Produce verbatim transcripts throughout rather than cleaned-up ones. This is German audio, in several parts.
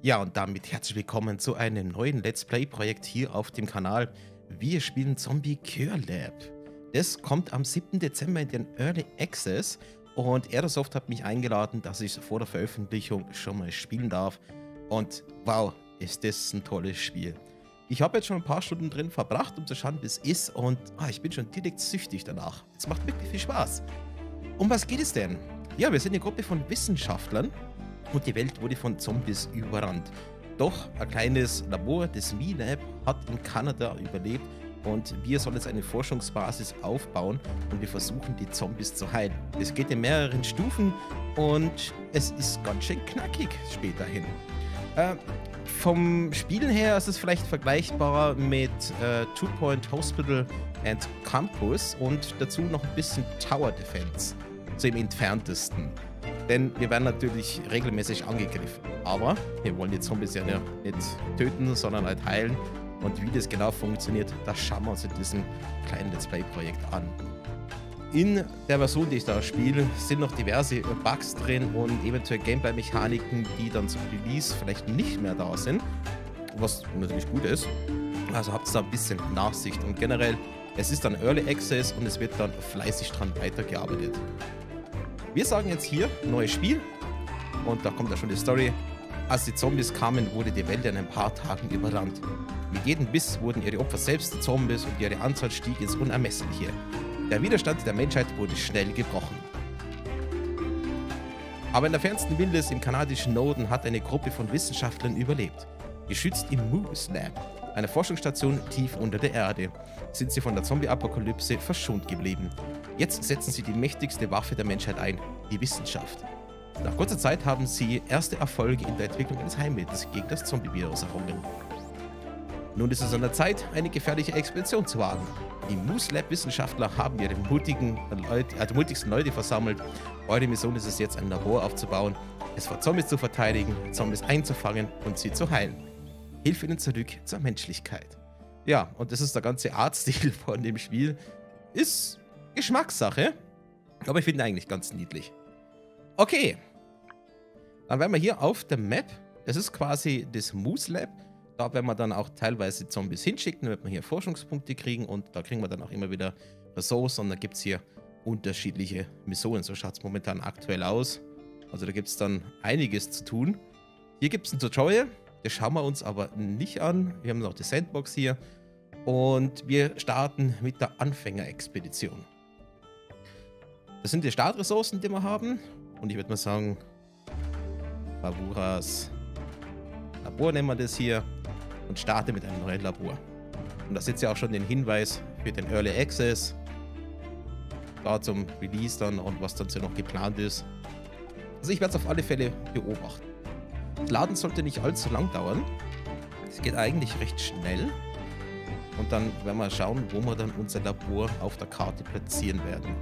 Ja, und damit herzlich willkommen zu einem neuen Let's Play-Projekt hier auf dem Kanal. Wir spielen Zombie Cure Lab. Das kommt am siebten Dezember in den Early Access und Aerosoft hat mich eingeladen, dass ich es vor der Veröffentlichung schon mal spielen darf. Und wow, ist das ein tolles Spiel. Ich habe jetzt schon ein paar Stunden drin verbracht, um zu schauen, wie es ist, und ah, ich bin schon direkt süchtig danach. Es macht wirklich viel Spaß. Um was geht es denn? Ja, wir sind eine Gruppe von Wissenschaftlern. Und die Welt wurde von Zombies überrannt. Doch ein kleines Labor, das MeLab, hat in Kanada überlebt und wir sollen jetzt eine Forschungsbasis aufbauen und wir versuchen, die Zombies zu heilen. Es geht in mehreren Stufen und es ist ganz schön knackig später hin. Äh, vom Spielen her ist es vielleicht vergleichbar mit äh, Two Point Hospital and Campus und dazu noch ein bisschen Tower Defense, so im entferntesten. Denn wir werden natürlich regelmäßig angegriffen. Aber wir wollen die Zombies ja nicht töten, sondern halt heilen. Und wie das genau funktioniert, das schauen wir uns in diesem kleinen Let's Play-Projekt an. In der Version, die ich da spiele, sind noch diverse Bugs drin und eventuell Gameplay-Mechaniken, die dann zum Release vielleicht nicht mehr da sind. Was natürlich gut ist. Also habt ihr da ein bisschen Nachsicht. Und generell, es ist dann Early Access und es wird dann fleißig dran weitergearbeitet. Wir sagen jetzt hier, neues Spiel. Und da kommt ja schon die Story. Als die Zombies kamen, wurde die Welt in ein paar Tagen überrannt. Mit jedem Biss wurden ihre Opfer selbst Zombies und ihre Anzahl stieg ins Unermessliche. Der Widerstand der Menschheit wurde schnell gebrochen. Aber in der fernsten Wildnis im kanadischen Norden hat eine Gruppe von Wissenschaftlern überlebt. Geschützt im Moose Lab, einer Forschungsstation tief unter der Erde, sind sie von der Zombie-Apokalypse verschont geblieben. Jetzt setzen sie die mächtigste Waffe der Menschheit ein, die Wissenschaft. Nach kurzer Zeit haben sie erste Erfolge in der Entwicklung eines Heilmittels gegen das Zombie-Virus errungen. Nun ist es an der Zeit, eine gefährliche Expedition zu wagen. Die Moose Lab Wissenschaftler haben ihre mutigen Leute, äh, die mutigsten Leute versammelt. Eure Mission ist es jetzt, ein Labor aufzubauen, es vor Zombies zu verteidigen, Zombies einzufangen und sie zu heilen. Hilf ihnen zurück zur Menschlichkeit. Ja, und das ist der ganze Artstil von dem Spiel. Ist Geschmackssache, aber ich finde eigentlich ganz niedlich. Okay, dann werden wir hier auf der Map, das ist quasi das Moose Lab, da werden wir dann auch teilweise Zombies hinschicken, damit wir hier Forschungspunkte kriegen und da kriegen wir dann auch immer wieder Ressourcen und da gibt es hier unterschiedliche Missionen, so schaut es momentan aktuell aus. Also da gibt es dann einiges zu tun. Hier gibt es ein Tutorial, das schauen wir uns aber nicht an, wir haben noch die Sandbox hier und wir starten mit der Anfängerexpedition. Das sind die Startressourcen, die wir haben. Und ich würde mal sagen, Bavuras Labor nennen wir das hier und starte mit einem neuen Labor. Und da seht ihr auch schon den Hinweis für den Early Access. Da zum Release dann und was dann so noch geplant ist. Also ich werde es auf alle Fälle beobachten. Das Laden sollte nicht allzu lang dauern. Es geht eigentlich recht schnell. Und dann werden wir schauen, wo wir dann unser Labor auf der Karte platzieren werden.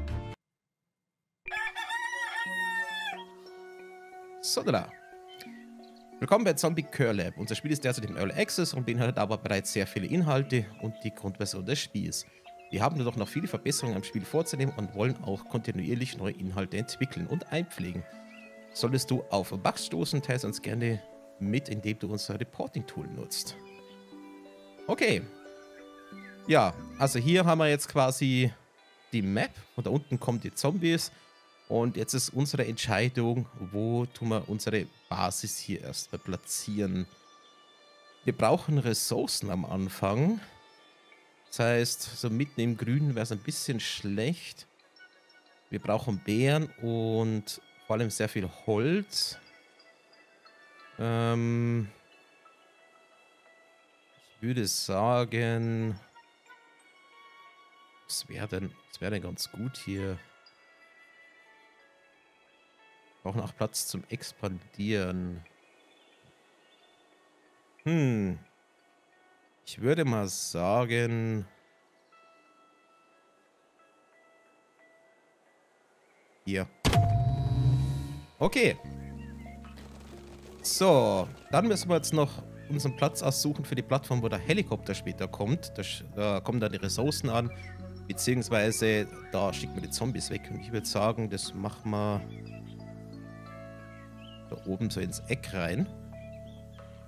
So, da. Willkommen bei Zombie Cure Lab. Unser Spiel ist derzeit im Early Access und beinhaltet aber bereits sehr viele Inhalte und die Grundversion des Spiels. Wir haben jedoch noch viele Verbesserungen am Spiel vorzunehmen und wollen auch kontinuierlich neue Inhalte entwickeln und einpflegen. Solltest du auf Bugs stoßen, teile uns gerne mit, indem du unser Reporting-Tool nutzt. Okay. Ja, also hier haben wir jetzt quasi die Map und da unten kommen die Zombies. Und jetzt ist unsere Entscheidung, wo tun wir unsere Basis hier erstmal platzieren. Wir brauchen Ressourcen am Anfang. Das heißt, so mitten im Grünen wäre es ein bisschen schlecht. Wir brauchen Beeren und vor allem sehr viel Holz. Ähm ich würde sagen, was wäre denn, was wäre denn ganz gut hier? Wir brauchen auch Platz zum Expandieren. Hm. Ich würde mal sagen... Hier. Okay. So, dann müssen wir jetzt noch unseren Platz aussuchen für die Plattform, wo der Helikopter später kommt. Da, da kommen dann die Ressourcen an. Beziehungsweise da schicken wir die Zombies weg. Und ich würde sagen, das machen wir... da oben so ins Eck rein.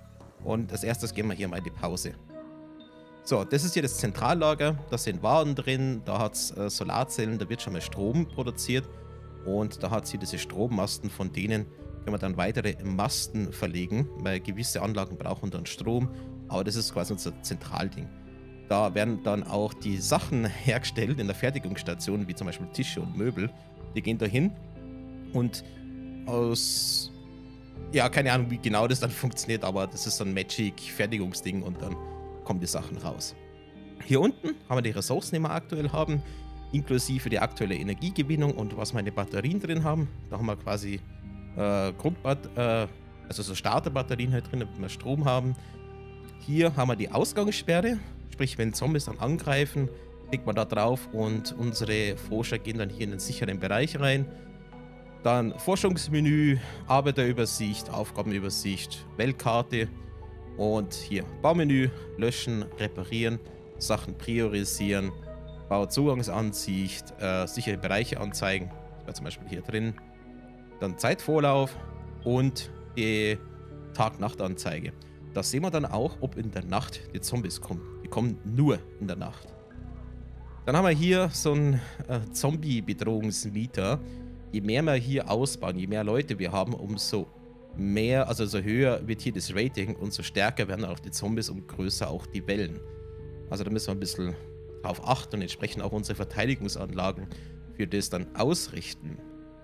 Und als erstes gehen wir hier mal in die Pause. So, das ist hier das Zentrallager. Da sind Waren drin, da hat es äh, Solarzellen, da wird schon mal Strom produziert. Und da hat sie diese Strommasten, von denen können wir dann weitere Masten verlegen, weil gewisse Anlagen brauchen dann Strom. Aber das ist quasi unser Zentralding. Da werden dann auch die Sachen hergestellt in der Fertigungsstation, wie zum Beispiel Tische und Möbel. Die gehen da hin und aus... Ja, keine Ahnung, wie genau das dann funktioniert, aber das ist so ein Magic-Fertigungsding und dann kommen die Sachen raus. Hier unten haben wir die Ressourcen, die wir aktuell haben, inklusive die aktuelle Energiegewinnung und was meine Batterien drin haben. Da haben wir quasi äh, Grundbat äh, also so Starterbatterien halt drin, damit wir Strom haben. Hier haben wir die Ausgangssperre, sprich wenn Zombies dann angreifen, klickt man da drauf und unsere Forscher gehen dann hier in den sicheren Bereich rein. Dann Forschungsmenü, Arbeiterübersicht, Aufgabenübersicht, Weltkarte und hier Baumenü, löschen, reparieren, Sachen priorisieren, Bauzugangsansicht, äh, sichere Bereiche anzeigen, das war zum Beispiel hier drin. Dann Zeitvorlauf und die Tag-Nacht-Anzeige. Da sehen wir dann auch, ob in der Nacht die Zombies kommen. Die kommen nur in der Nacht. Dann haben wir hier so einen äh, Zombie-Bedrohungsmeter. Je mehr wir hier ausbauen, je mehr Leute wir haben, umso mehr, also so höher wird hier das Rating und so stärker werden auch die Zombies und größer auch die Wellen. Also da müssen wir ein bisschen drauf achten und entsprechend auch unsere Verteidigungsanlagen für das dann ausrichten.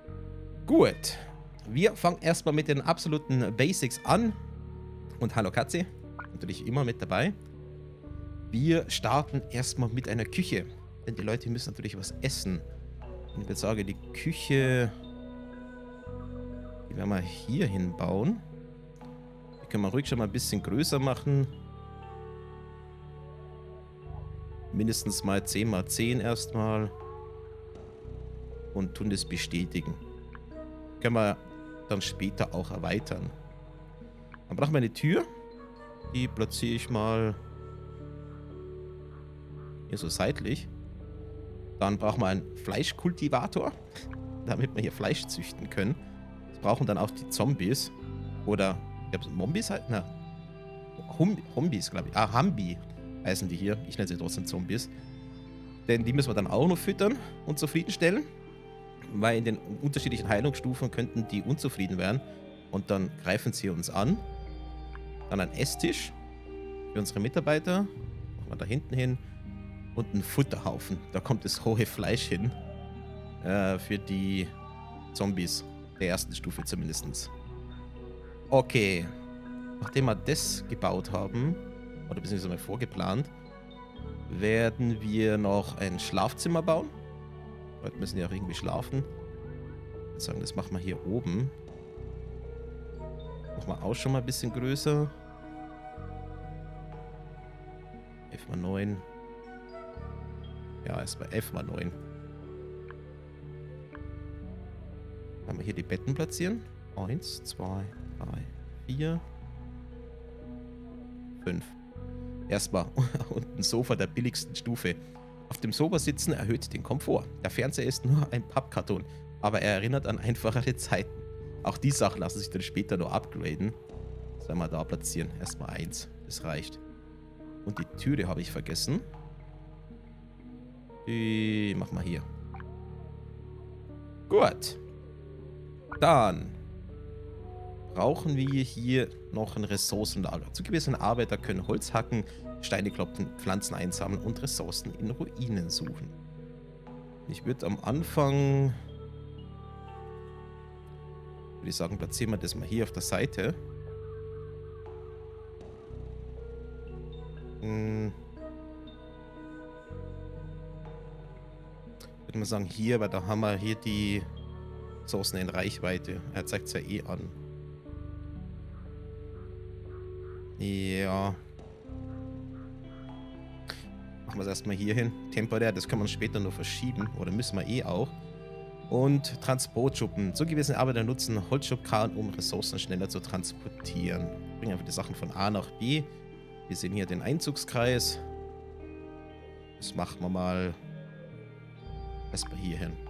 Gut, wir fangen erstmal mit den absoluten Basics an. Und hallo Katze, natürlich immer mit dabei. Wir starten erstmal mit einer Küche, denn die Leute müssen natürlich was essen. Und ich würde sagen, die Küche, die werden wir hier hinbauen. Die können wir ruhig schon mal ein bisschen größer machen. Mindestens mal zehn mal zehn erstmal. Und tun das bestätigen. Können wir dann später auch erweitern. Dann brauchen wir eine Tür. Die platziere ich mal hier so seitlich. Dann brauchen wir einen Fleischkultivator, damit wir hier Fleisch züchten können. Das brauchen dann auch die Zombies. Oder, ich glaube, Mombis halt? Na, hum, Hombis, glaube ich. Ah, Hambi heißen die hier. Ich nenne sie trotzdem Zombies. Denn die müssen wir dann auch noch füttern und zufriedenstellen. Weil in den unterschiedlichen Heilungsstufen könnten die unzufrieden werden. Und dann greifen sie uns an. Dann ein Esstisch für unsere Mitarbeiter. Machen wir da hinten hin. Und ein Futterhaufen. Da kommt das hohe Fleisch hin. Äh, für die Zombies. Der ersten Stufe zumindest. Okay. Nachdem wir das gebaut haben, oder beziehungsweise mal vorgeplant, werden wir noch ein Schlafzimmer bauen. Leute müssen ja auch irgendwie schlafen. Ich würde sagen, das machen wir hier oben. Machen wir auch schon mal ein bisschen größer. elf mal neun. Ja, ist bei elf mal neun. Dann wir hier die Betten platzieren. eins, zwei, drei, vier, fünf. Erstmal unten Sofa der billigsten Stufe. Auf dem Sofa sitzen erhöht den Komfort. Der Fernseher ist nur ein Pappkarton, aber er erinnert an einfachere Zeiten. Auch die Sachen lassen sich dann später noch upgraden. Sollen wir da platzieren. Erstmal eins. Das reicht. Und die Türe habe ich vergessen. Die machen wir hier. Gut. Dann brauchen wir hier noch ein Ressourcenlager. Zugewiesene Arbeiter können Holz hacken, Steine klopfen, Pflanzen einsammeln und Ressourcen in Ruinen suchen. Ich würde am Anfang, würde ich sagen, platzieren wir das mal hier auf der Seite. Hm. Würde man sagen hier, weil da haben wir hier die Ressourcen in Reichweite. Er zeigt es ja eh an. Ja. Machen wir es erstmal hier hin. Temporär, das können wir später noch verschieben. Oder müssen wir eh auch. Und Transportschuppen. Zugewiesene Arbeiter nutzen Holzschubkarren, um Ressourcen schneller zu transportieren. Bringen einfach die Sachen von A nach B. Wir sehen hier den Einzugskreis. Das machen wir mal erstmal hier hin.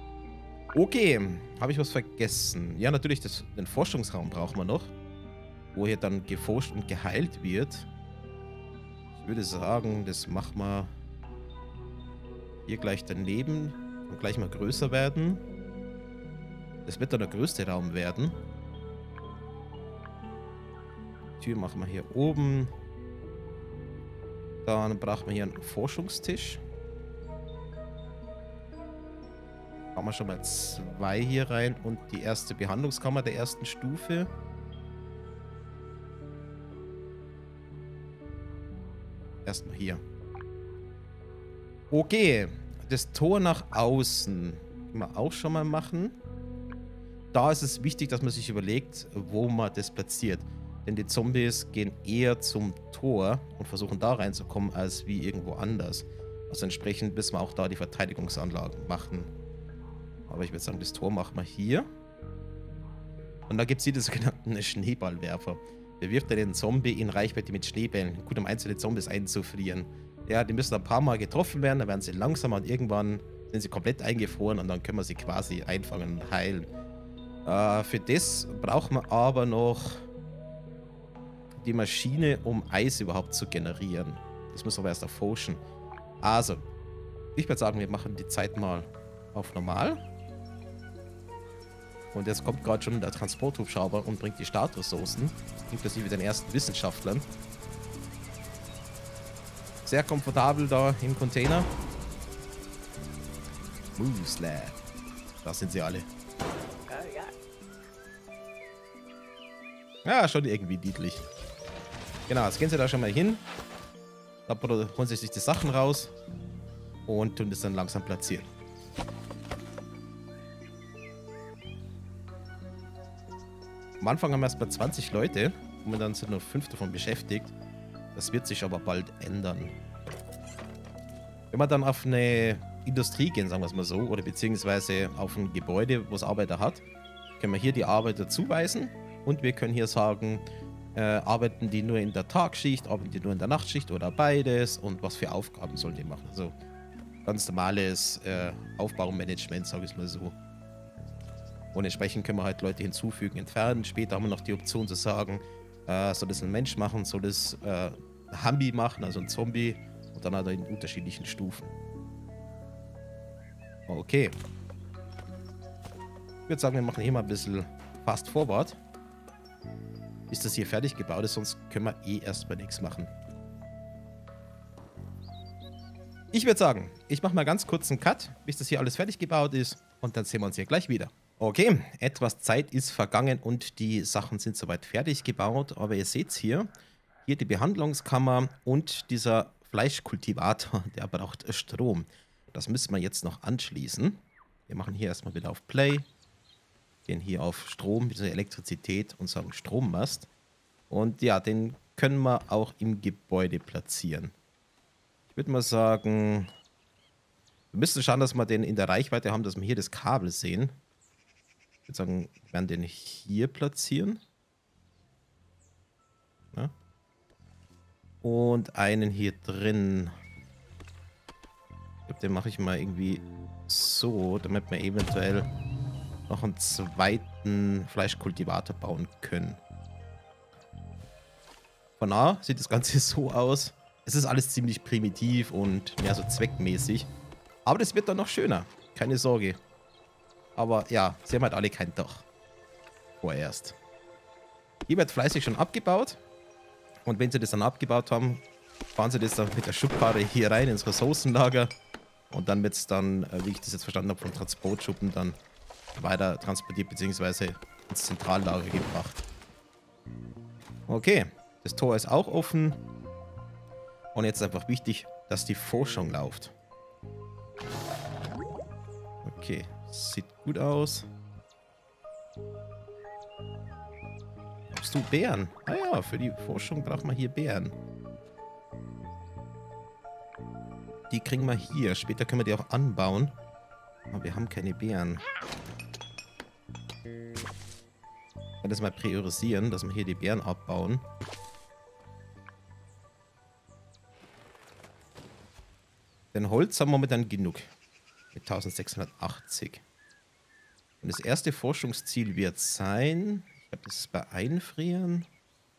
Okay, habe ich was vergessen? Ja, natürlich, das, den Forschungsraum brauchen wir noch. wo hier dann geforscht und geheilt wird. Ich würde sagen, das machen wir hier gleich daneben und gleich mal größer werden. Das wird dann der größte Raum werden. Die Tür machen wir hier oben. Dann brauchen wir hier einen Forschungstisch. Haben wir schon mal zwei hier rein und die erste Behandlungskammer der ersten Stufe. Erstmal hier. Okay, das Tor nach außen können wir auch schon mal machen. Da ist es wichtig, dass man sich überlegt, wo man das platziert. Denn die Zombies gehen eher zum Tor und versuchen da reinzukommen, als wie irgendwo anders. Also entsprechend müssen wir auch da die Verteidigungsanlagen machen. Aber ich würde sagen, das Tor machen wir hier. Und da gibt es hier den sogenannten Schneeballwerfer. Der wirft dann den Zombie in Reichweite mit Schneebällen. Gut, um einzelne Zombies einzufrieren. Ja, die müssen ein paar Mal getroffen werden, dann werden sie langsamer und irgendwann sind sie komplett eingefroren und dann können wir sie quasi einfangen und heilen. Äh, für das brauchen wir aber noch die Maschine, um Eis überhaupt zu generieren. Das müssen wir erst erforschen. Also, ich würde sagen, wir machen die Zeit mal auf normal. Und jetzt kommt gerade schon der Transporthubschrauber und bringt die Startressourcen, inklusive den ersten Wissenschaftlern. Sehr komfortabel da im Container. Moose Lab. Da sind sie alle. Ja, schon irgendwie niedlich. Genau, jetzt gehen sie da schon mal hin. Da holen sie sich die Sachen raus und tun das dann langsam platzieren. Am Anfang haben wir erst mal zwanzig Leute und dann sind nur fünf davon beschäftigt. Das wird sich aber bald ändern. Wenn wir dann auf eine Industrie gehen, sagen wir es mal so, oder beziehungsweise auf ein Gebäude, wo es Arbeiter hat, können wir hier die Arbeiter zuweisen und wir können hier sagen, äh, arbeiten die nur in der Tagschicht, arbeiten die nur in der Nachtschicht oder beides und was für Aufgaben sollen die machen. Also ganz normales äh, Aufbaumanagement, sage ich es mal so. Und entsprechend können wir halt Leute hinzufügen, entfernen. Später haben wir noch die Option zu sagen, äh, soll das ein Mensch machen, soll das äh, ein Hambi machen, also ein Zombie. Und dann hat er in unterschiedlichen Stufen. Okay. Ich würde sagen, wir machen hier mal ein bisschen fast forward. Bis das hier fertig gebaut ist, sonst können wir eh erstmal nichts machen. Ich würde sagen, ich mache mal ganz kurz einen Cut, bis das hier alles fertig gebaut ist. Und dann sehen wir uns hier gleich wieder. Okay, etwas Zeit ist vergangen und die Sachen sind soweit fertig gebaut. Aber ihr seht es hier, hier die Behandlungskammer und dieser Fleischkultivator, der braucht Strom. Das müssen wir jetzt noch anschließen. Wir machen hier erstmal wieder auf Play. Gehen hier auf Strom, diese Elektrizität und sagen Strommast. Und ja, den können wir auch im Gebäude platzieren. Ich würde mal sagen, wir müssen schauen, dass wir den in der Reichweite haben, dass wir hier das Kabel sehen. Ich würde sagen, wir werden den hier platzieren. Ja. Und einen hier drin. Ich glaube, den mache ich mal irgendwie so, damit wir eventuell noch einen zweiten Fleischkultivator bauen können. Von nah sieht das Ganze so aus. Es ist alles ziemlich primitiv und mehr so zweckmäßig. Aber das wird dann noch schöner. Keine Sorge. Aber ja, sie haben halt alle kein Dach. Vorerst. Hier wird fleißig schon abgebaut. Und wenn sie das dann abgebaut haben, fahren sie das dann mit der Schubkarre hier rein ins Ressourcenlager. Und dann wird es dann, wie ich das jetzt verstanden habe, vom Transportschuppen dann weiter transportiert bzw. ins Zentrallager gebracht. Okay, das Tor ist auch offen. Und jetzt ist einfach wichtig, dass die Forschung läuft. Okay, sieht gut aus. Brauchst du Beeren? Ah ja, für die Forschung braucht man hier Beeren. Die kriegen wir hier. Später können wir die auch anbauen. Aber wir haben keine Beeren. Ich kann das mal priorisieren, dass wir hier die Beeren abbauen. Denn Holz haben wir momentan genug. Mit eintausendsechshundertachtzig. Und das erste Forschungsziel wird sein, ich glaube, das ist bei Einfrieren.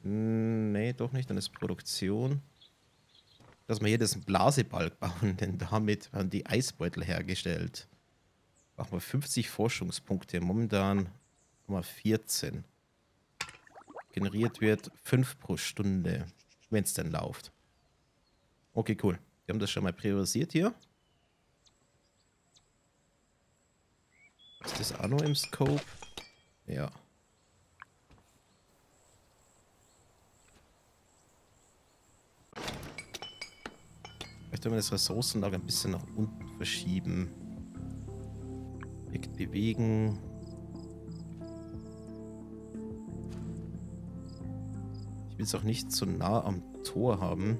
Hm, nee, doch nicht. Dann ist Produktion. Dass wir hier das Blasebalg bauen, denn damit werden die Eisbeutel hergestellt. Machen wir fünfzig Forschungspunkte. Momentan haben wir vierzehn. Generiert wird fünf pro Stunde, wenn es denn läuft. Okay, cool. Wir haben das schon mal priorisiert hier. Ist das auch noch im Scope? Ja. Vielleicht werden wir das Ressourcenlager ein bisschen nach unten verschieben. Weg bewegen. Ich will es auch nicht zu nah am Tor haben.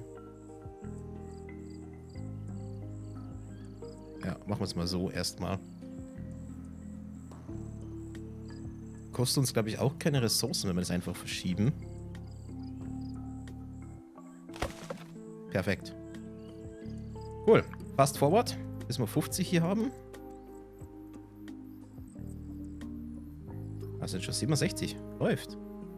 Ja, machen wir es mal so erstmal. Kostet uns, glaube ich, auch keine Ressourcen, wenn wir das einfach verschieben. Perfekt. Cool. Fast forward. Bis wir fünfzig hier haben. Das sind schon siebenundsechzig. Läuft.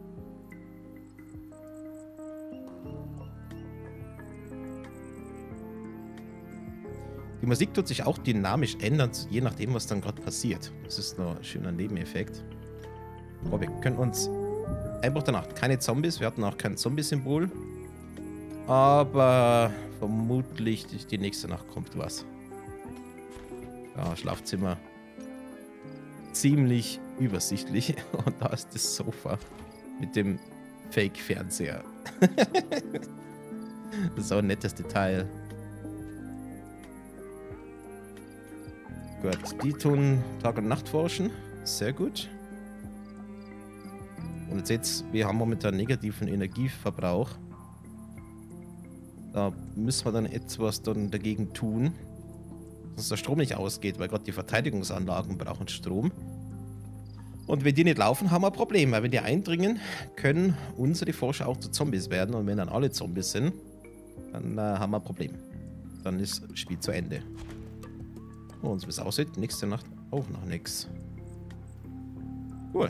Die Musik tut sich auch dynamisch ändern, je nachdem, was dann gerade passiert. Das ist noch ein schöner Nebeneffekt. Aber wir können uns einfach danach keine Zombies. Wir hatten auch kein Zombie-Symbol. Aber vermutlich die, die nächste Nacht kommt was. Ja, Schlafzimmer. Ziemlich übersichtlich. Und da ist das Sofa mit dem Fake-Fernseher. Das ist auch ein nettes Detail. Gut, die tun Tag und Nacht forschen. Sehr gut. Und jetzt seht's, wir haben momentan negativen Energieverbrauch. Da müssen wir dann etwas dann dagegen tun, dass der Strom nicht ausgeht, weil gerade die Verteidigungsanlagen brauchen Strom. Und wenn die nicht laufen, haben wir ein Problem, weil wenn die eindringen, können unsere Forscher auch zu Zombies werden. Und wenn dann alle Zombies sind, dann äh, haben wir ein Problem. Dann ist das Spiel zu Ende. Und so wie es aussieht, nächste Nacht auch noch nichts. Cool.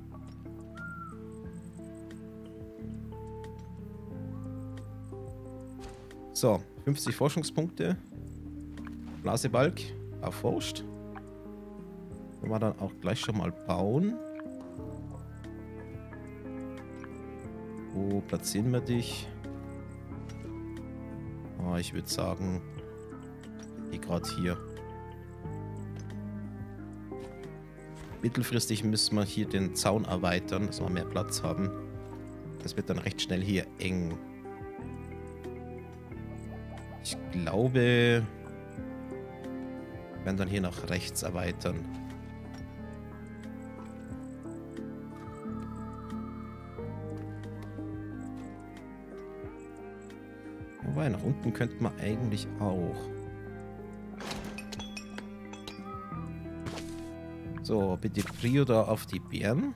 So, fünfzig Forschungspunkte. Blasebalg erforscht. Können wir dann auch gleich schon mal bauen. Wo platzieren wir dich? Oh, ich würde sagen, die gerade hier. Mittelfristig müssen wir hier den Zaun erweitern, dass wir mehr Platz haben. Das wird dann recht schnell hier eng. Ich glaube, wir werden dann hier nach rechts erweitern. Wobei, nach unten könnte man eigentlich auch. So, bitte Prio da auf die Beeren.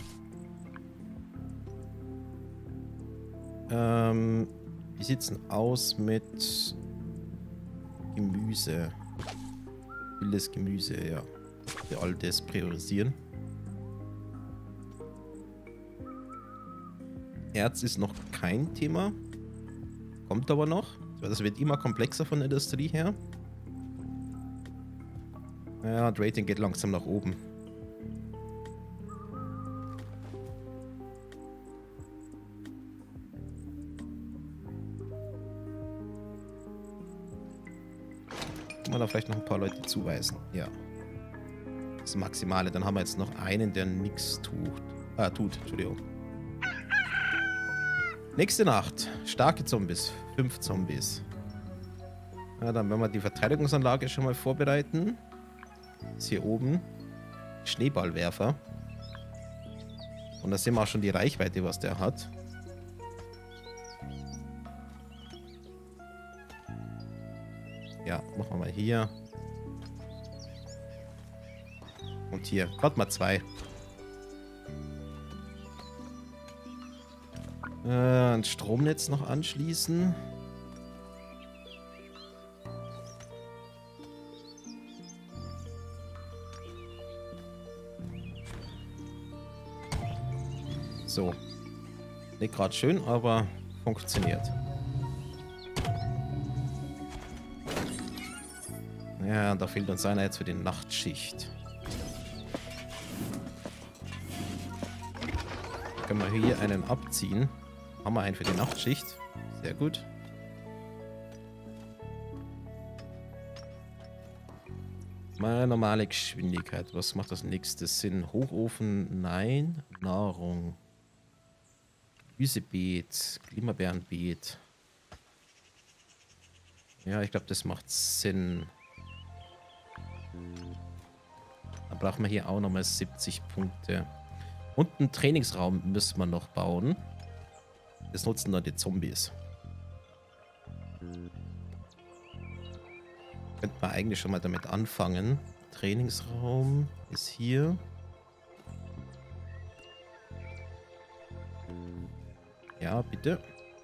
Ähm, wie sieht es denn aus mit Gemüse? Wildes Gemüse, ja. Wir all das priorisieren. Erz ist noch kein Thema. Kommt aber noch. Das wird immer komplexer von der Industrie her. Ja, das Rating geht langsam nach oben. Kann man da vielleicht noch ein paar Leute zuweisen? Ja. Das Maximale. Dann haben wir jetzt noch einen, der nichts tut. Ah, tut. Entschuldigung. Nächste Nacht. Starke Zombies. Fünf Zombies. Ja, dann werden wir die Verteidigungsanlage schon mal vorbereiten. Ist hier oben. Schneeballwerfer. Und da sehen wir auch schon die Reichweite, was der hat. Ja, machen wir mal hier. Und hier. Gerade mal zwei. Äh, ein Stromnetz noch anschließen. So. Nicht gerade schön, aber funktioniert. Ja, da fehlt uns einer jetzt für die Nachtschicht. Können wir hier einen abziehen. Haben wir einen für die Nachtschicht. Sehr gut. Meine normale Geschwindigkeit. Was macht das nächste Sinn? Hochofen? Nein. Nahrung. Gemüsebeet. Klimabeerenbeet. Ja, ich glaube, das macht Sinn. Dann brauchen wir hier auch nochmal siebzig Punkte. Und einen Trainingsraum müssen wir noch bauen. Das nutzen dann die Zombies. Könnte man eigentlich schon mal damit anfangen. Trainingsraum ist hier. Ja, bitte.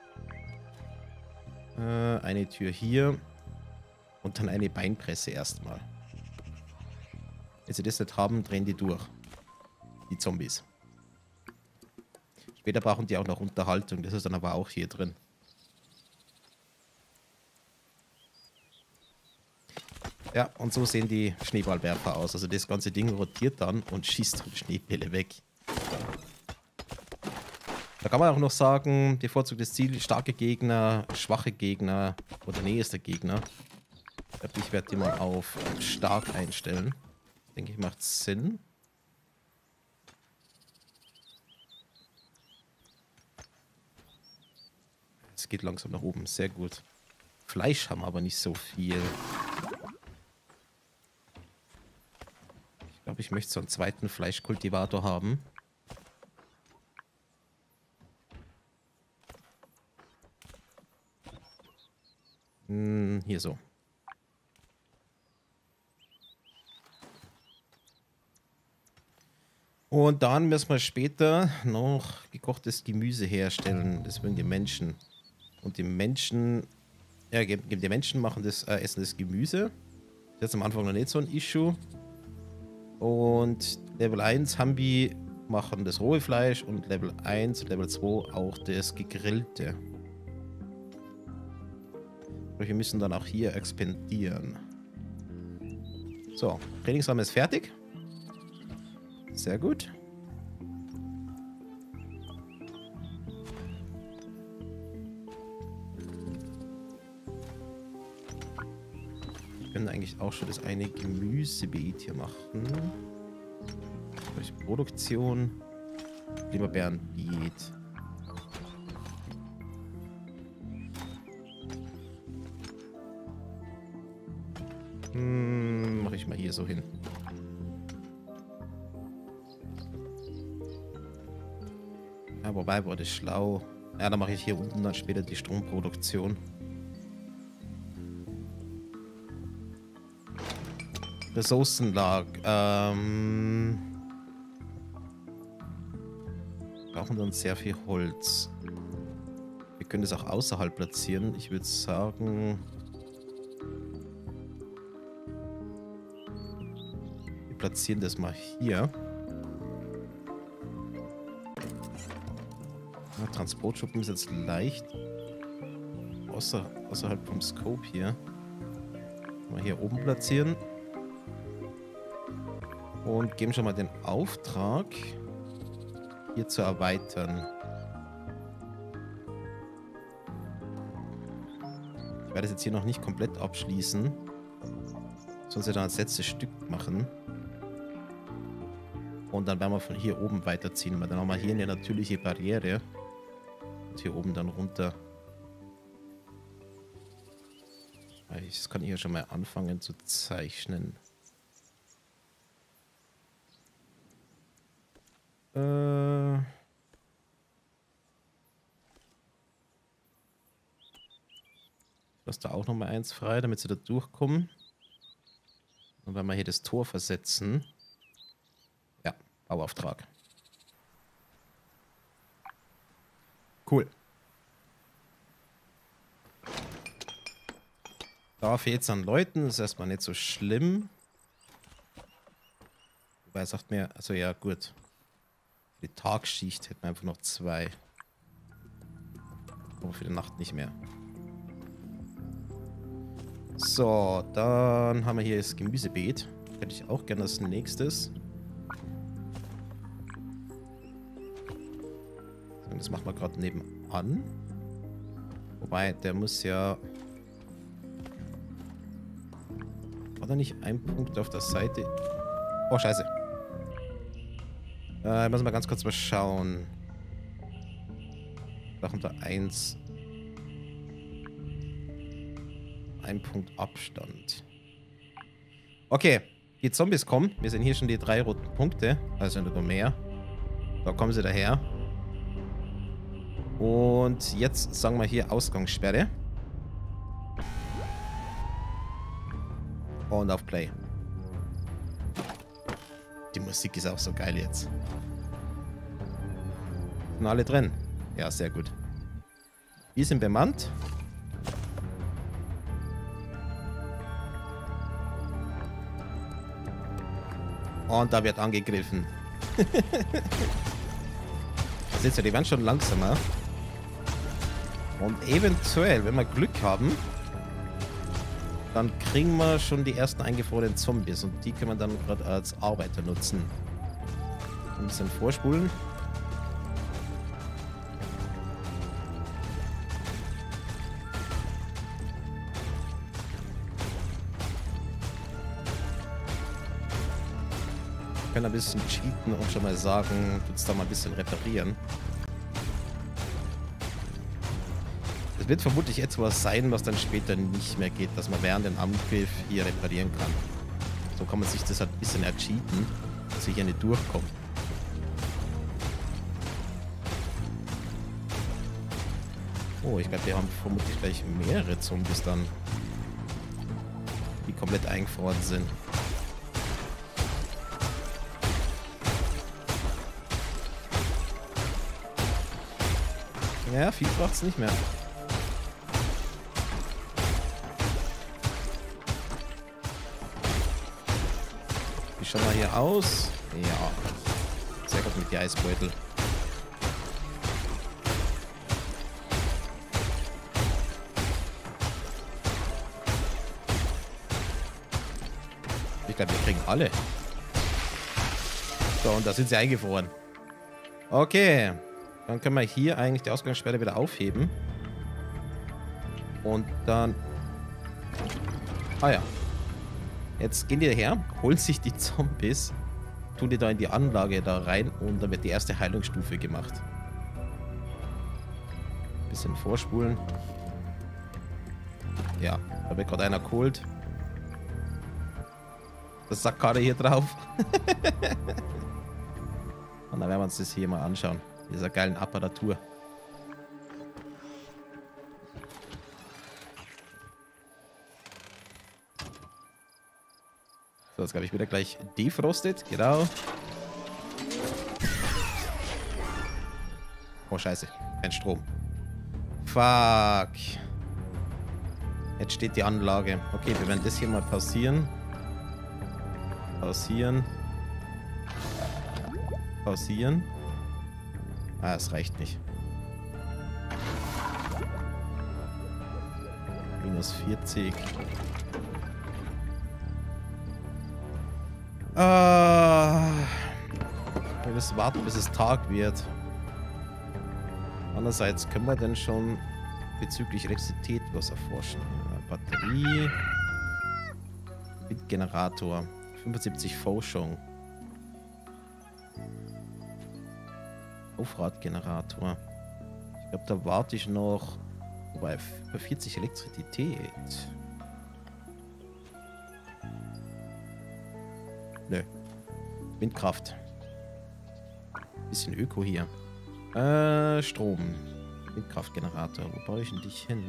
Äh, eine Tür hier. Und dann eine Beinpresse erstmal. Wenn sie das nicht haben, drehen die durch. Die Zombies. Später brauchen die auch noch Unterhaltung. Das ist dann aber auch hier drin. Ja, und so sehen die Schneeballwerfer aus. Also das ganze Ding rotiert dann und schießt die Schneebälle weg. Da kann man auch noch sagen, bevorzugtes Ziel, starke Gegner, schwache Gegner oder nächster Gegner. Ich werde die mal auf stark einstellen. Denke ich, macht Sinn. Es geht langsam nach oben, sehr gut. Fleisch haben wir aber nicht so viel. Ich glaube, ich möchte so einen zweiten Fleischkultivator haben. Hm, hier so. Und dann müssen wir später noch gekochtes Gemüse herstellen. Das wollen die Menschen. Und die Menschen, ja, die Menschen machen das, äh, essen das Gemüse. Das ist jetzt am Anfang noch nicht so ein Issue. Und Level eins haben wir machen das rohe Fleisch und Level eins und Level zwei auch das gegrillte. Wir müssen dann auch hier expandieren. So, Trainingsraum ist fertig. Sehr gut. Wir können eigentlich auch schon das eine Gemüsebeet hier machen. Produktion. Klimabeerenbeet. Hm, mache ich mal hier so hin. Ja, wobei war das schlau. Ja, dann mache ich hier unten dann später die Stromproduktion. Ressourcenlag. Ähm, brauchen wir uns sehr viel Holz. Wir können das auch außerhalb platzieren. Ich würde sagen... Wir platzieren das mal hier. Ja, Transportschuppen ist jetzt leicht. Außer, außerhalb vom Scope hier. Mal hier oben platzieren. Und geben schon mal den Auftrag, hier zu erweitern. Ich werde das jetzt hier noch nicht komplett abschließen. Sonst wir dann das letzte Stück machen. Und dann werden wir von hier oben weiterziehen, weil dann haben wir hier eine natürliche Barriere. Und hier oben dann runter. Das kann ich ja schon mal anfangen zu zeichnen. Äh... Lass da auch noch mal eins frei, damit sie da durchkommen. Und wenn wir hier das Tor versetzen. Ja, Bauauftrag. Cool. Da fehlt es an Leuten, das ist erstmal nicht so schlimm. Wobei er sagt mir, also ja gut. Für die Tagschicht hätten wir einfach noch zwei. Aber für die Nacht nicht mehr. So, dann haben wir hier das Gemüsebeet. Hätte ich auch gerne als nächstes. Das machen wir gerade nebenan. Wobei, der muss ja... War da nicht ein Punkt auf der Seite? Oh, scheiße. Äh, müssen wir ganz kurz mal schauen. Da kommt da eins. Ein Punkt Abstand. Okay, die Zombies kommen. Wir sehen hier schon die drei roten Punkte. Also nicht nur mehr. Da kommen sie daher. Und jetzt sagen wir hier Ausgangssperre. Und auf Play. Die Musik ist auch so geil jetzt. Sind alle drin? Ja, sehr gut. Wir sind bemannt. Und da wird angegriffen. Seht ihr, die werden schon langsamer. Und eventuell, wenn wir Glück haben, dann kriegen wir schon die ersten eingefrorenen Zombies. Und die können wir dann gerade als Arbeiter nutzen. Ein bisschen vorspulen. Wir können ein bisschen cheaten und schon mal sagen, tut's da mal ein bisschen reparieren. Es wird vermutlich etwas sein, was dann später nicht mehr geht, dass man während dem Angriff hier reparieren kann. So kann man sich das halt ein bisschen ercheaten, dass ich hier nicht durchkomme. Oh, ich glaube, wir haben vermutlich gleich mehrere Zombies dann, die komplett eingefroren sind. Ja, viel braucht's nicht mehr. Wie schauen wir hier aus? Ja. Sehr gut mit die Eisbeutel. Ich glaube, wir kriegen alle. So, und da sind sie eingefroren. Okay. Dann können wir hier eigentlich die Ausgangssperre wieder aufheben. Und dann... Ah ja. Jetzt gehen die her, holen sich die Zombies, tun die da in die Anlage da rein und dann wird die erste Heilungsstufe gemacht. Bisschen vorspulen. Ja, da wird gerade einer geholt. Das sagt gerade hier drauf. Und dann werden wir uns das hier mal anschauen. Dieser geilen Apparatur. So, jetzt glaube ich wieder gleich defrostet. Genau. Oh, scheiße. Kein Strom. Fuck. Jetzt steht die Anlage. Okay, wir werden das hier mal pausieren. Pausieren. Pausieren. Ah, es reicht nicht. Minus vierzig. Ah. Wir müssen warten, bis es Tag wird. Andererseits können wir denn schon bezüglich Elektrizität was erforschen. Batterie. Windgenerator. fünfundsiebzig Forschung. Aufradgenerator. Ich glaube, da warte ich noch bei vierzig Elektrizität. Nö. Windkraft. Bisschen Öko hier. Äh, Strom. Windkraftgenerator. Wo baue ich denn dich hin?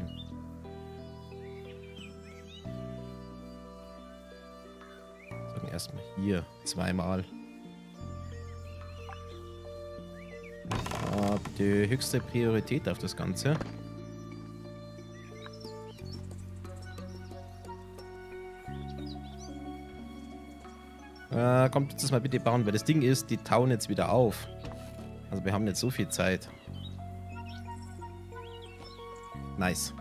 Sagen erstmal hier. Zweimal. Die höchste Priorität auf das Ganze. Äh, kommt jetzt das mal bitte bauen, weil das Ding ist, die tauen jetzt wieder auf. Also wir haben nicht so viel Zeit. Nice.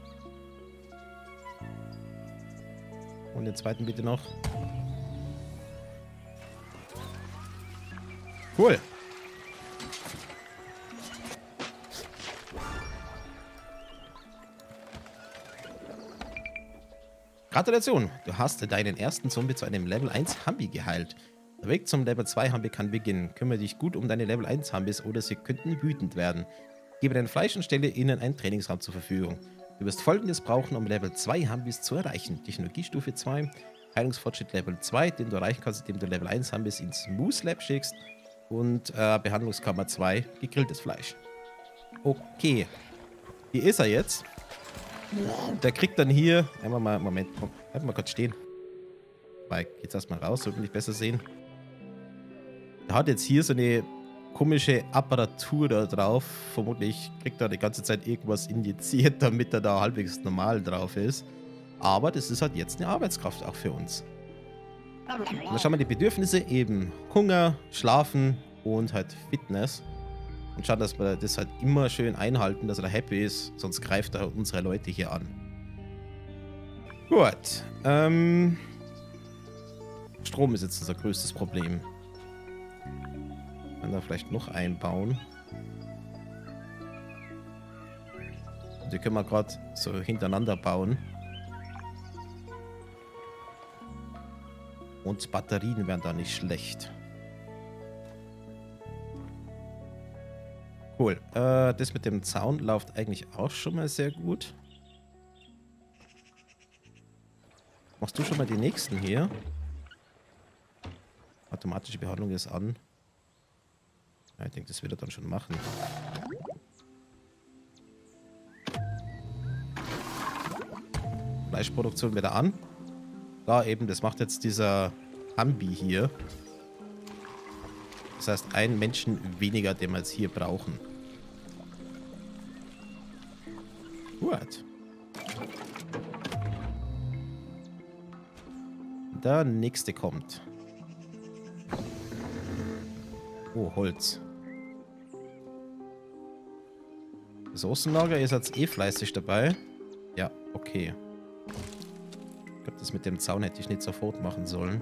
Und den zweiten bitte noch. Cool. Gratulation, du hast deinen ersten Zombie zu einem Level eins Humbi geheilt. Der Weg zum Level zwei Humbi kann beginnen. Kümmere dich gut um deine Level eins Humbis oder sie könnten wütend werden. Gebe dein Fleisch und stelle ihnen einen Trainingsraum zur Verfügung. Du wirst Folgendes brauchen, um Level zwei Humbis zu erreichen. Technologiestufe zwei, Heilungsfortschritt Level zwei, den du erreichen kannst, indem du Level eins Humbis ins Moose Lab schickst. Und äh, Behandlungskammer zwei, gegrilltes Fleisch. Okay. Hier ist er jetzt. Der kriegt dann hier... Einmal mal, Moment, bleib mal kurz stehen. Weil, geht's erstmal raus, so will ich besser sehen. Der hat jetzt hier so eine komische Apparatur da drauf. Vermutlich kriegt er die ganze Zeit irgendwas injiziert, damit er da halbwegs normal drauf ist. Aber das ist halt jetzt eine Arbeitskraft auch für uns. Und dann schauen wir die Bedürfnisse eben. Hunger, Schlafen und halt Fitness. Und schauen, dass wir das halt immer schön einhalten, dass er da happy ist. Sonst greift er unsere Leute hier an. Gut. Ähm, Strom ist jetzt unser größtes Problem. Kann da vielleicht noch einbauen. Und die können wir gerade so hintereinander bauen. Und Batterien wären da nicht schlecht. Cool. Äh, das mit dem Zaun läuft eigentlich auch schon mal sehr gut. Machst du schon mal die nächsten hier? Automatische Behandlung ist an. Ja, ich denke, das wird er dann schon machen. Fleischproduktion wieder an. Da eben, das macht jetzt dieser Humbi hier. Das heißt, einen Menschen weniger, den wir jetzt hier brauchen. Gut. Der nächste kommt. Oh, Holz. Das Ressourcenlager ist jetzt eh fleißig dabei. Ja, okay. Ich glaube, das mit dem Zaun hätte ich nicht sofort machen sollen.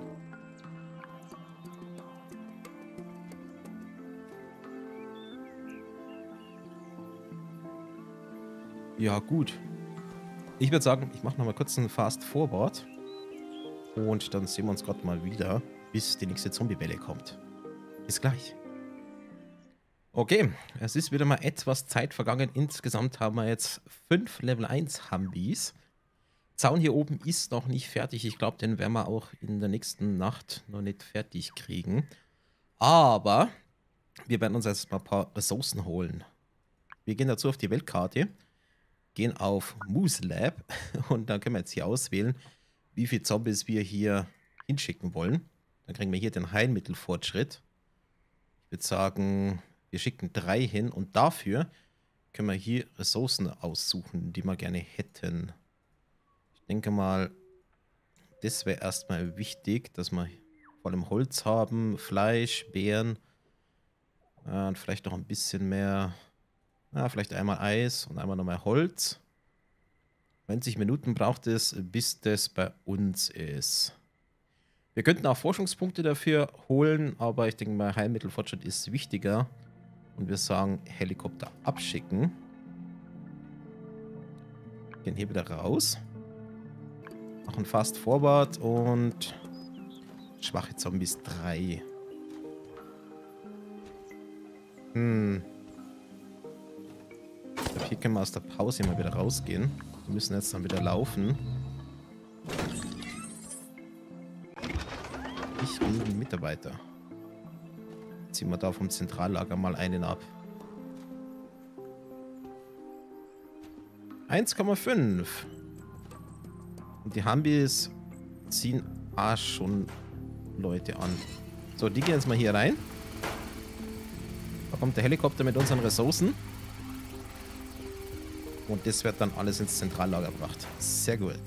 Ja, gut. Ich würde sagen, ich mache nochmal kurz einen Fast Forward. Und dann sehen wir uns gerade mal wieder, bis die nächste Zombie-Welle kommt. Bis gleich. Okay, es ist wieder mal etwas Zeit vergangen. Insgesamt haben wir jetzt fünf Level eins Humbis. Zaun hier oben ist noch nicht fertig. Ich glaube, den werden wir auch in der nächsten Nacht noch nicht fertig kriegen. Aber wir werden uns jetzt mal ein paar Ressourcen holen. Wir gehen dazu auf die Weltkarte. Gehen auf Moose Lab und dann können wir jetzt hier auswählen, wie viele Zombies wir hier hinschicken wollen. Dann kriegen wir hier den Heilmittelfortschritt. Ich würde sagen, wir schicken drei hin und dafür können wir hier Ressourcen aussuchen, die wir gerne hätten. Ich denke mal, das wäre erstmal wichtig, dass wir vor allem Holz haben, Fleisch, Beeren äh, und vielleicht noch ein bisschen mehr... Ja, vielleicht einmal Eis und einmal nochmal Holz. neunzig Minuten braucht es, bis das bei uns ist. Wir könnten auch Forschungspunkte dafür holen, aber ich denke mal, Heilmittelfortschritt ist wichtiger. Und wir sagen, Helikopter abschicken. Gehen hier wieder raus. Machen Fast Forward und schwache Zombies drei. Hm. Hier können wir aus der Pause mal wieder rausgehen. Wir müssen jetzt dann wieder laufen. Ich will den Mitarbeiter. Ziehen wir da vom Zentrallager mal einen ab. eins Komma fünf. Und die Humbis ziehen auch schon Leute an. So, die gehen jetzt mal hier rein. Da kommt der Helikopter mit unseren Ressourcen. Und das wird dann alles ins Zentrallager gebracht. Sehr gut.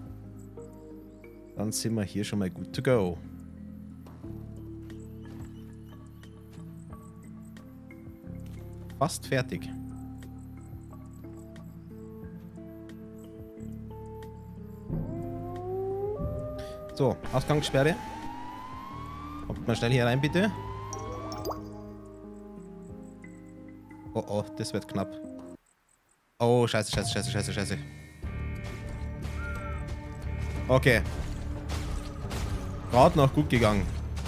Dann sind wir hier schon mal good to go. Fast fertig. So, Ausgangssperre. Kommt mal schnell hier rein, bitte. Oh, oh, das wird knapp. Oh, scheiße, scheiße, scheiße, scheiße, scheiße. Okay. Gerade noch gut gegangen.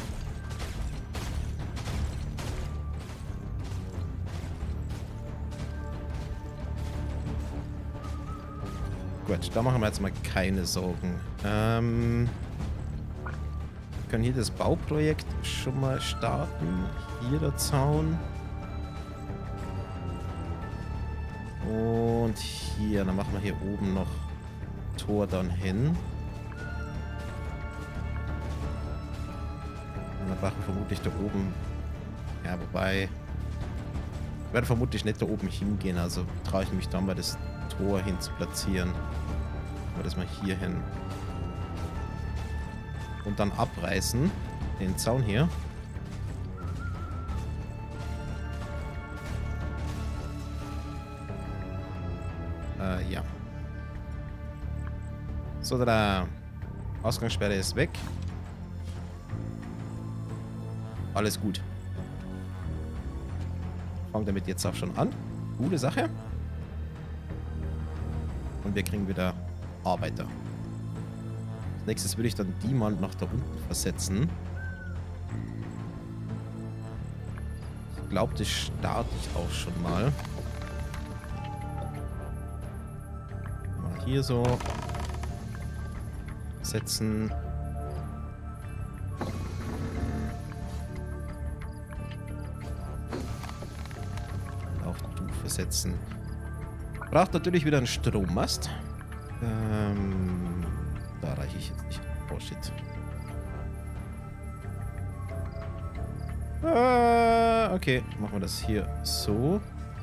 Gut, da machen wir jetzt mal keine Sorgen. Ähm, wir können hier das Bauprojekt schon mal starten. Hier der Zaun. Und hier, dann machen wir hier oben noch Tor dann hin. Und dann machen wir vermutlich da oben. Ja, wobei. Ich werde vermutlich nicht da oben hingehen, also traue ich mich dann mal das Tor hin zu platzieren. Aber das mal hier hin. Und dann abreißen. Den Zaun hier. Äh, ja. So, da. Ausgangssperre ist weg. Alles gut. Fangen damit jetzt auch schon an. Gute Sache. Und wir kriegen wieder Arbeiter. Als nächstes würde ich dann die mal nach da unten versetzen. Ich glaube, das starte ich auch schon mal. Mal hier so setzen. Auch du versetzen. Braucht natürlich wieder einen Strommast. Ähm, da reiche ich jetzt nicht. Oh shit. Äh, okay, machen wir das hier so.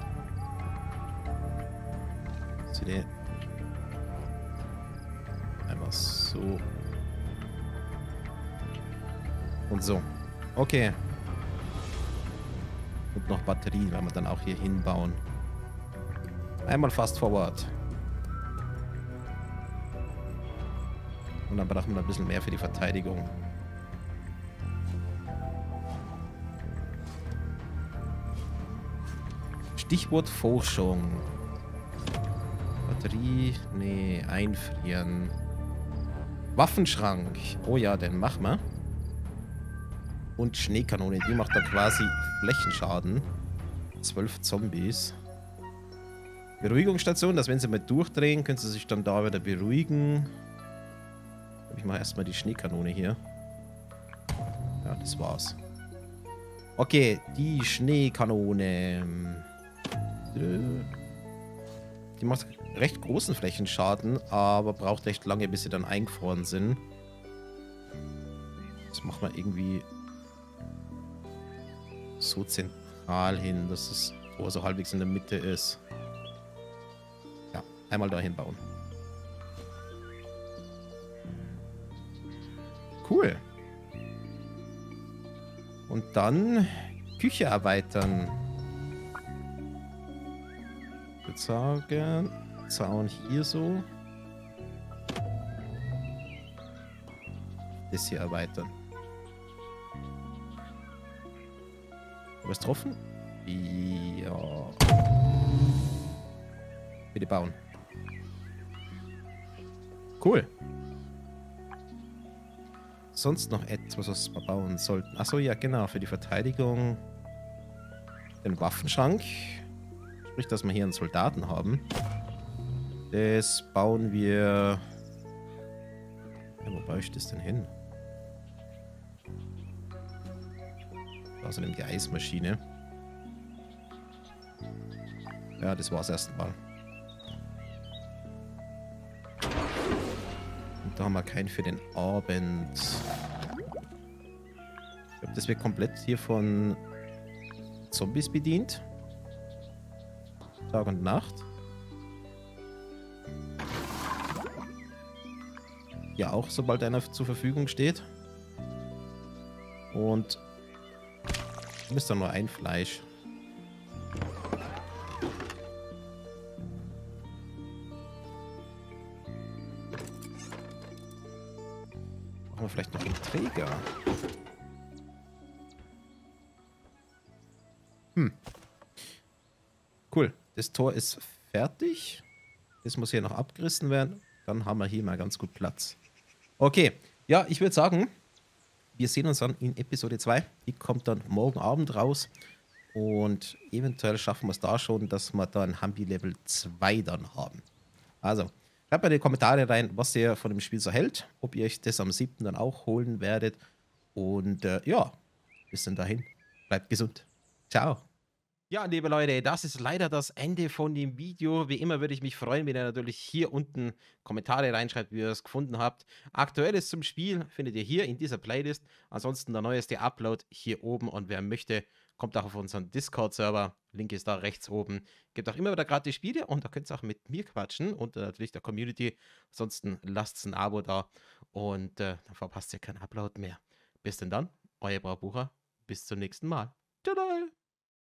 C D. Einmal so. Und so. Okay. Und noch Batterien werden wir dann auch hier hinbauen. Einmal fast forward. Und dann brauchen wir ein bisschen mehr für die Verteidigung. Stichwort Forschung. Batterie, nee, einfrieren. Waffenschrank. Oh ja, den machen wir. Und Schneekanone, die macht dann quasi Flächenschaden. Zwölf Zombies. Beruhigungsstation, dass wenn sie mal durchdrehen, können sie sich dann da wieder beruhigen. Ich mache erstmal die Schneekanone hier. Ja, das war's. Okay, die Schneekanone. Die macht recht großen Flächenschaden, aber braucht recht lange, bis sie dann eingefroren sind. Das machen wir irgendwie so zentral hin, dass es oh, so halbwegs in der Mitte ist. Ja, einmal dahin bauen. Cool. Und dann Küche erweitern. Ich würde sagen, Zaun hier so. Das hier erweitern. Was getroffen? Ja. Bitte bauen. Cool. Sonst noch etwas, was wir bauen sollten. Achso, ja, genau. Für die Verteidigung den Waffenschrank. Sprich, dass wir hier einen Soldaten haben. Das bauen wir... Ja, wo baue ich das denn hin? Außerdem die Eismaschine. Ja, das war's erstmal. Und da haben wir keinen für den Abend. Ich glaube, das wird komplett hier von Zombies bedient. Tag und Nacht. Ja, auch, sobald einer zur Verfügung steht. Und du bist dann nur ein Fleisch. Brauchen wir vielleicht noch einen Träger? Hm. Cool. Das Tor ist fertig. Das muss hier noch abgerissen werden. Dann haben wir hier mal ganz gut Platz. Okay. Ja, ich würde sagen, wir sehen uns dann in Episode zwei. Die kommt dann morgen Abend raus. Und eventuell schaffen wir es da schon, dass wir dann Humby Level zwei dann haben. Also, schreibt mal in die Kommentare rein, was ihr von dem Spiel so hält. Ob ihr euch das am siebten dann auch holen werdet. Und äh, ja, bis dann dahin. Bleibt gesund. Ciao. Ja, liebe Leute, das ist leider das Ende von dem Video. Wie immer würde ich mich freuen, wenn ihr natürlich hier unten Kommentare reinschreibt, wie ihr es gefunden habt. Aktuelles zum Spiel findet ihr hier in dieser Playlist. Ansonsten der neueste Upload hier oben. Und wer möchte, kommt auch auf unseren Discord-Server. Link ist da rechts oben. Gibt auch immer wieder gratis Spiele und da könnt ihr auch mit mir quatschen und äh, natürlich der Community. Ansonsten lasst ein Abo da und äh, dann verpasst ihr keinen Upload mehr. Bis denn dann, euer Braubucher. Bis zum nächsten Mal. Tada!